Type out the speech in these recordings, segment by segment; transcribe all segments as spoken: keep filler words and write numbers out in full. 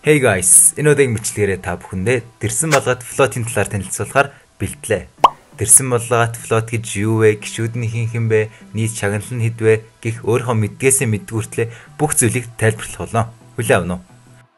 Hey guys, энэ удаагийн бичлэгээрээ та бүхэндээ дэрсэн болгоод флотын талаар танилцуулахаар бэлтлээ. Дэрсэн болгоод флот гэж юу вэ? Гишүүд нь хин хин бэ? Нийт шагнал нь хэд вэ? Гэх өөрийнхөө мэдгээсээ мэдгүүртлээ бүх зүйлийг тайлбарлах болно. Хүлээн авах нь.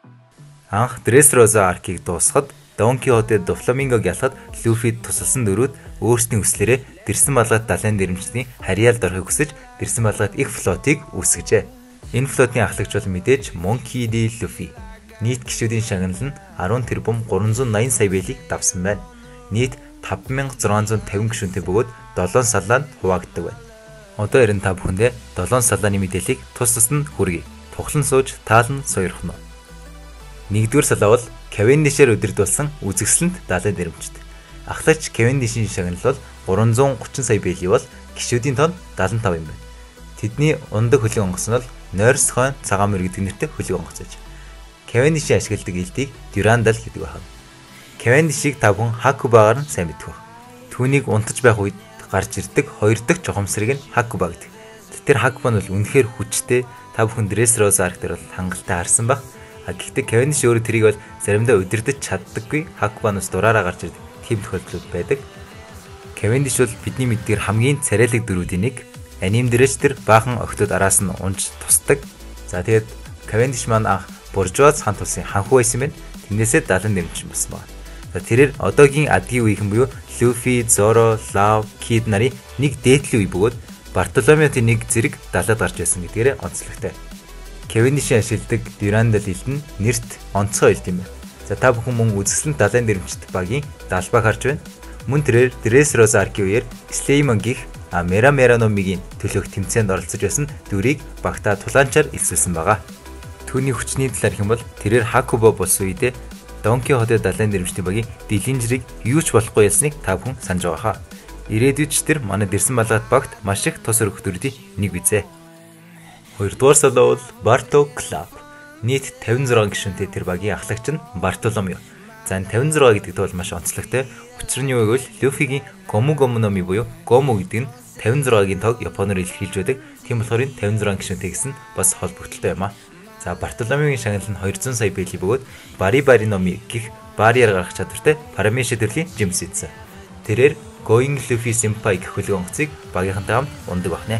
Анх Dressrosa аркийг дуусгад Don Quixote Doflamingo ялахад Luffy тусалсан дөрүүд өөрсдийн хүслээрээ дэрсэн болгоод далайн дэрэмчний харьяалд орохыг хүсэж дэрсэн болгоод их флотыг үүсгэжээ. Энэ флотын ахлагч бол мэдээж Monkey D. Luffy. Нийт гишүүдийн шагнал нь арван тэрбум гурван зуун наян сая бэлийг давсан байна. Нийт таван мянга зургаан зуун тавин гишүүнтэй бөгөөд долоон салаанд хуваагддаг байна. Одоо ярин та бүхэндээ долоон салааны мэдээллийг тус тусад хүргэе. Тухлан сууж, таалан сойрох нь. Нэгдүгээр салаа бол Cavendish-ээр удирдуулсан үзэсгэлэнт далайн дэрэмчт. Ахлагч Cavendish-ийн шагнал бол гурван зуун гучин сая бэлий бол гишүүдийн тоон даалан тав юм байна. Тэдний ундаг хөлөг онгоц нь бол Norse хойн цагаан мөр гэдэг нэртэй хөлөг онгоц аж. Cavendish ашигладаг элдийг Durandal гэдэг байна. Cavendish-ийг та бүхэн Hakuba-гаар нь сайн мэдэх байна. Түүнийг унтаж байх үед гарч ирдэг хоёр дахь чухамсрыг нь Hakuba гэдэг. Тэр Hakuba нь бол үнэхээр хүчтэй. Та бүхэн Dressrosa арк дээр бол хангалттай харсан баг. А гэхдээ Cavendish өөрөө тэрийг бол заримдаа удирдах чаддаггүй. Hakuba-наас дураараа гарч ирдэг тийм тохиолдлууд байдаг. Cavendish бол бидний мэддгээр хамгийн царайлаг дөрүүдийн нэг. Аним дээрч тэр баахан охтод араас нь унж тусдаг. За тэгээд Cavendish маань анх Буржуаз хаан тусын ханху байсан байна. Тэрнээсээ далайн дэмжин болсон байна. За тэрээр одоогийн адгийн үеийнхэн буюу Luffy, Zoro, Law, Kid нарын нэг дээдлийн үе бөгөөд Bartolomeo-ийн нэг зэрэг далаад гарч байсан гэдгээрээ онцлогтой. Cavendish-ийн ашигладаг Durandal элд нь нэрт онцгой элд юм байна. За та бүхэн мөн үзэсгэлэнт далайн дэрэмчт багийн далбааг харж байна. Мөн тэрээр Dressrosa аркийн үеэр Slayman гих Mera Mera номигийн төлөөх тэмцээнд оролцож байсан дүрийг багтаа тулаанчаар илсүүлсэн байгаа. Түүний хүчний талаар хэм бол тэрээр Hakuba болсон үедээ Don Quixote далайн дэрэмчний багийн дэлинжрийг юу ч болохгүй ялсныг та бүхэн санаж байгаа хаа. Ирээдүйд ч тэр манай дэрсэн балгад багт маш их тус өргөдөрүүдийн нэг бизээ. Хоёрдугаар салаа бол Barto Club. Нийт тавин зургаан гишүүнтэй тэр багийн ахлагч нь Bartolomeo. За энэ тавин зургаа гэдэг бол маш онцлогтой. Учир нь юу гэвэл Luffy-гийн Gomu Gomu номи буюу Gomu гэдэг нь тавин зургагийн тог японоор илэрхийлж байдаг. Тийм болохоор энэ тавин зургаан гишүүнтэй гэсэн бас холбогдолтой юм аа. За Bartolomeo-гийн шагнал нь хоёр зуун сая бэлий бөгөөд Bari Bari номи гих барьер гаргах чадвартай Paramecia төрлийн жимс ийдсэн. Тэрээр Going Luffy Senpai гэх хөлөг онгоцыг багийнхантай хамт ундаг байна.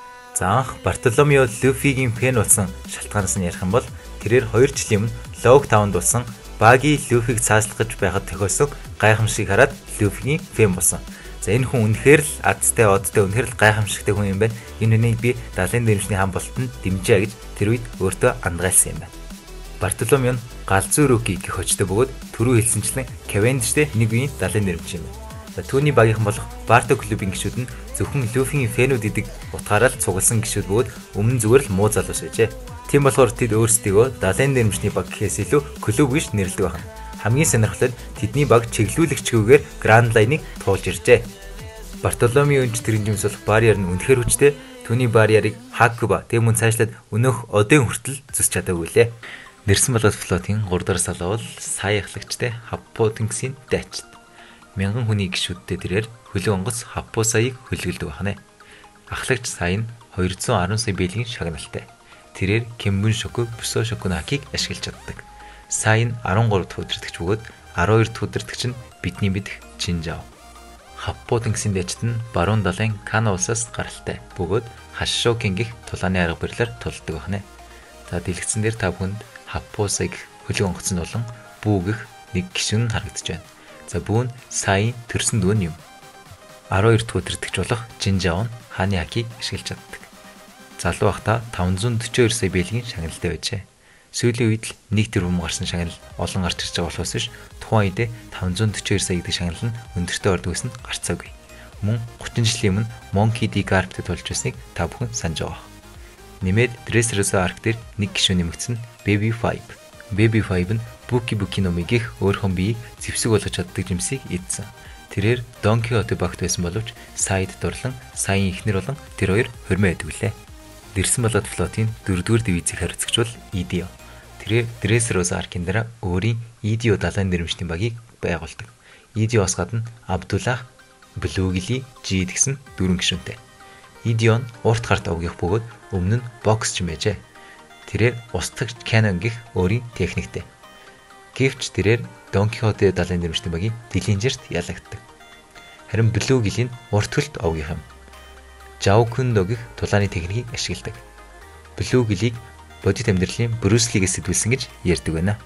За анх Bartolomeo Luffy-гийн фэн болсон шалтгаанаас нь ярих юм бол тэрээр хоёр жилийн өмнө Log Town-д болсон багийн Luffy-г цааслах гэж байхад тохиолсон гайхамшиг хараад Luffy-гийн фэн болсон. За энэ хүн үнэхээр л адтай одтой үнэхээр л гайхамшигтай хүн юм байна. Энэ хүнийг би далайн дэрэмчний хаан болтонд дэмжээ гэж тэр үед өөртөө андгаалсан юм байна. Bartolomeo нь галзуу Rookie гэх очтой бөгөөд түрүү хэлсэнчлэн Cavendish-тэй нэг үеийн далайн дэрэмч юм байна. За түүний багийнхан болох Barto клубын гишүүд нь зөвхөн Luffy-гийн фэнүүд идэг утгаараа л цугласан гишүүд бөгөөд өмнө зүгээр л муу залуус байжээ. Тийм болохоор тэд өөрсдийгөө далайн дэрэмчний баг гэхээс илүү клуб гэж нэрлэдэг байна. Хамгийн сонирхолтой нь тэдний баг чиглүүлэгчгүйгээр Grand Line-ыг туулж иржээ. Bartolomeo-ийн тэрэн жимс болох барьер нь үнэхээр хүчтэй. Түүний барьерыг Hakuba тэм мөн цаашлаад өнөөх одын хүртэл зүсч чадаагүй лээ. Дэрсэн болгоод флотын гурав дахь салаа бол сая ахлагчтай Happo-ийн дайчт. Мянган хүний гишүүдтэй тэрээр хөлөг онгоц Happo саяыг хөлгөлдөг байна. Ахлагч сая нь хоёр зуун арван сая бэлийн шагналтай. Тэрээр Kenbun Shoku, Busou Shoku Haki ашиглаж чаддаг. Сая нь арван гурав дахь удирдагч бөгөөд арван хоёр дахь удирдагч нь бидний мэдэх Jinzao. Happo-ийн дайчт нь баруун далайн Kano улсаас гаралтай. Бөгөөд Hashouken гих тулааны арга барилаар тулдаг байна. За дэлгэцэн дээр та бүхэнд Happo сая гэх хөлөг онгоц нь болон Бүү гэх нэг гишүүн харагдаж байна. За бүү нь саяын төрсөн дүү нь юм. арван хоёр дахь удирдагч болох Jinzao нь хааны хакийг ашиглаж чаддаг. Залуу байхдаа таван зуун дөрвөн хоёр сая бэлгийн шагналтай байжээ. Сүүлийн үед л нэг тэрбум гарсан шагнал олон гарч ирж байгаа болохоос биш тухайн үедээ таван зуун дөрвөн хоёр сая гэдэг шагнал нь өндөртэй ордогс нь гарцаагүй. Мөн гучин жилийн өмнө Monkey D. Garp-д тулж байсныг та бүхэн санаж байгаа. Нэмээд Dressrosa арк дээр нэг гишүүн нэмэгдсэн Baby Five. Baby Five нь Buki Buki номигийнх өөрхөн биеийг зэвсэг болгож чаддаг жимсийг эдсэн. Тэрээр Don Quixote багт байсан боловч Side дурлан саяын ихнэр болон тэр хоёр хормоо байдаг үлээ. Дэрсэн болгоод флотын дөрөвдүгээр дивизийг хариуцагч бол Idio. Тэрээр Dressrosa аркийн дараа өөрийн Idio далайн дэрэмчний багийг байгуулдаг. Idio-оос гадна Abdullah, Bluegili, Jid гэсэн дөрвөн гишүүнтэй. Idio нь урт гарт овгийнх бөгөөд өмнө нь боксч юм байжээ. Тэрээр устгагч Canon гих өөрийн техниктэй. Гэвч тэрээр Дон Кихотын далайн нэрмжтийн багийн Дилинжерт ялагддаг. Харин Блүү Гилийн урт хөлт овгийнх юм. Жаокундо гэх тулааны техникийг ашигладаг. Блүү Гилийг бодит амьдралын Брюс Лигээс сэтгүүлсэн гэж ярьдаг байна.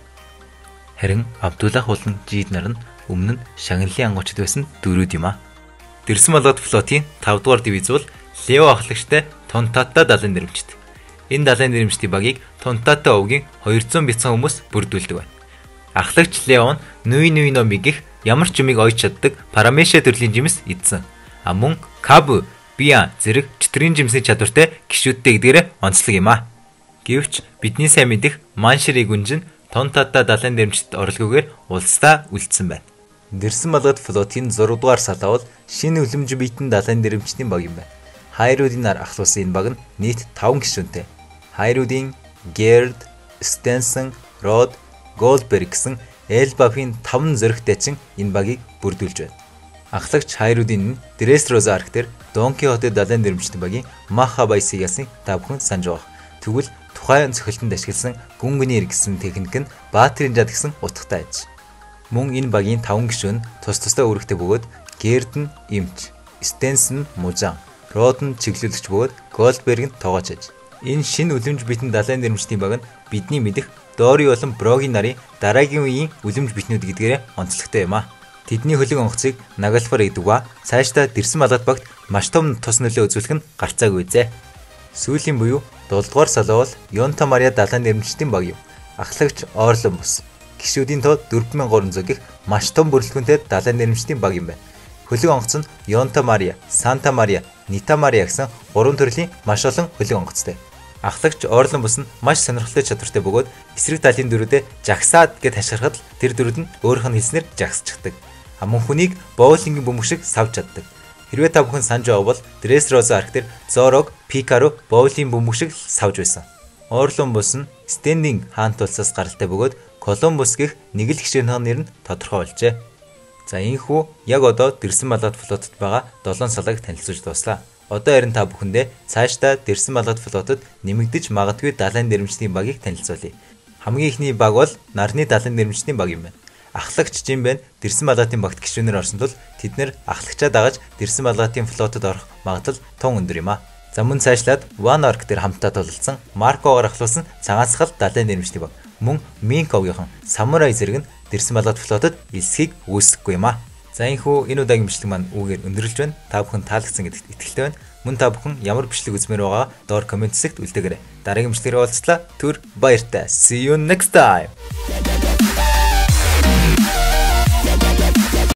Харин Абдуллах болон Жид нар нь өмнө нь шагналын ангуучд байсан дөрүүд юм а. Дэрсэн болгоод флотын тавд дугаар дивиз бол Лео ахлагчтай Тонтата далайн нэрмжт. Энэ далайн нэрмжтийн багийг Тонтата овгийн хоёр зуун бяцхан хүмүүс бүрдүүлдэг байна. Ахлагч Леон Нүй Нүй но мигих ямар ч юмыг ойж чаддаг Парамеша төрлийн жимс эдсэн. А мөн Кабу, Биа зэрэг чөтгөрийн жимсийн чадвартай гишүүдтэй гэдгээрээ онцлог юм а. Гэвч бидний сайн мэдих Маншри гүнж нь Тонтата далайн нэрмжт орлогоогоор улсдаа үлдсэн байна. Дэрсэн болгоод флотын зураг дугаар салаа бол шинэ үлэмж биетэн далайн нэрмжтийн баг юм байна. Хайруудын нар ахлуулсан энэ баг нь нийт таван гишүүнтэй. Хайруудын Герд, Стенсон, Род, Голдберг гэсэн Элбафын таван зөрөгтэй чин энэ багийг бүрдүүлж байна. Ахлагч хайруудын нь Дресроза архитер Дон Кихотын далайн нэрмжтийн багийн Махабайсигясын та бүхэн санаж байгаа. Тэгвэл тухайн цохилтонд ашигласан гүнгүнээр гэсэн техник нь Баатрин жад гэсэн утгатай аж. Мөн энэ багийн таван гишүүн тус тустай үүрэгтэй бөгөөд Герд нь эмч, Стенсон нь мужаан, Род нь чиглүүлэгч бөгөөд Голдберг нь тоогооч аж. Энэ шинэ үлэмж битэн далайн нэрмжтийн баг нь бидний мэдих Дори болон Брогийн нарын дараагийн үеийн үлэмж битнүүд гэдгээрээ онцлогтой юм а. Тэдний хөлөг онгоцыг Нагалфар гэдэг ба цаашдаа Дэрсэн малгад багт маш том тус нөлөө үзүүлэх нь гарцаагүй зэ. Сүүлийн буюу долдугаар салаа бол Йонта Мария далайн нэрмжтийн баг юм. Ахлагч Орлон бус. Гишүүдийн тоо дөрвөн мянган гурван зуун гих маш том бүрэлдэхүүнтэй далайн нэрмжтийн баг юм байна. Хөлөг онгоц нь Йонта Мария, Санта Мария, Нита Мария гэсэн гурван төрлийн маш олон хөлөг онгоцтой. Ахлагч Орлон бус нь маш сонирхолтой чадвартай бөгөөд эсрэг талын дөрүүдээ жагсаад гэд хашгирахад л тэр дөрүүд нь өөрийнх нь хэлснээр жагсчихдаг. А мөн хүнийг боулингийн бөмбөг шиг савж чаддаг. Хэрвээ та бүхэн санаж байгаа бол Дресроза архитер Зорог, Пикаро боулингийн бөмбөг шиг савж байсан. Орлон бус нь Стендинг хаант улсаас гаралтай бөгөөд Колумбус гэх нэг л гишүүнийхээ нэр нь тодорхой болжээ. За ийхүү яг одоо Дэрсэн малгад флотод байгаа долоон салааг танилцуулж дуслаа. Одоо харин та бүхэндээ цаашдаа Дэрсэн малгад флотод нэмэгдэж магадгүй далайн нэрмжтийн багийг танилцуулъя. Хамгийн ихний баг бол нарны далайн нэрмжтийн баг юм байна. Ахлагч Жимбэн Дэрсэн малгатын багт гишүүнээр орсон тул тэд нэр ахлагчаа дагаж Дэрсэн малгатын флотод орох магадлал тун өндөр юм а. За мөн цаашлаад Ван Орк дээр хамтдаа тулалдсан Маркогоор ахлуулсан цагаансгал далайн нэрмжтийн баг мөн Минковгийнхан Самурай зэрэг нь Дэрсэн малгад флотод элсхийг үүсгэхгүй юм а. За энэхүү энэ удаагийн бичлэг маань үүгээр өндөрлж байна. Та бүхэн таалагдсан гэдэгт итгэлтэй байна. Мөн та бүхэн ямар бичлэг үзмээр байгаа доор комент хэсэгт үлдээгээрэй. Дараагийн бичлэгээр уулзлаа. Түр баяртай. See you next time.